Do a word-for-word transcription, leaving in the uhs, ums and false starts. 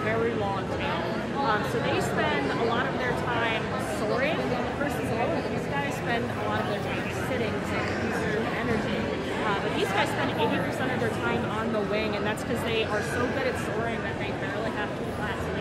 very long tail. Um, so they spend a lot of their time soaring versus all of these guys spend a lot of their time sitting to conserve energy. Uh, but these guys spend eighty percent of their time on the wing, and that's because they are so good at soaring that they barely have to flat.